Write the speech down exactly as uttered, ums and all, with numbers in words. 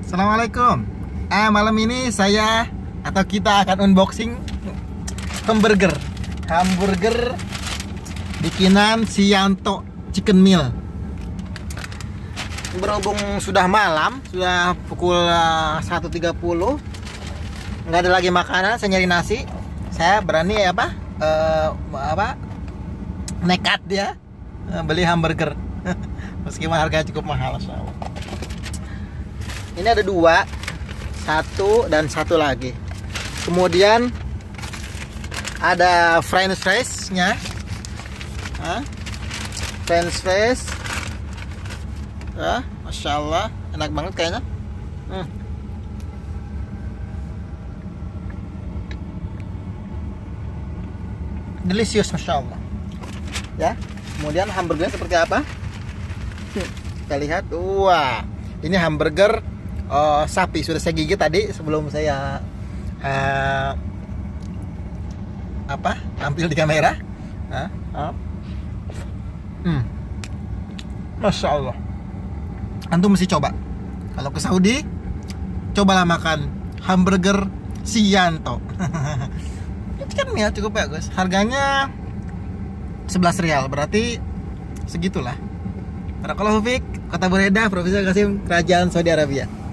Assalamualaikum. Eh malam ini saya atau kita akan unboxing hamburger. Hamburger bikinan Sianto Chicken Meal. Berhubung sudah malam, sudah pukul satu tiga puluh, nggak ada lagi makanan, saya nyari nasi. Saya berani ya apa? Uh, apa? Nekat dia uh, beli hamburger. Meskipun harganya cukup mahal. Ini ada dua, satu dan satu lagi. Kemudian ada French fries-nya, huh? French fries, ah, masya Allah, enak banget kayaknya. Hmm. Delicious, masya Allah. Ya, kemudian hamburgernya seperti apa? Kita lihat, wah, ini hamburger uh, sapi, sudah saya gigit tadi sebelum saya uh, apa tampil di kamera. Uh, uh. Hmm. Masya Allah, antum mesti coba. Kalau ke Saudi, cobalah makan hamburger Sianto. Ini kan ya cukup bagus. Harganya sebelas rial, berarti segitulah. Barakallahu fiik, kata Buraidah, Profesor Qasim, Kerajaan Saudi Arabia.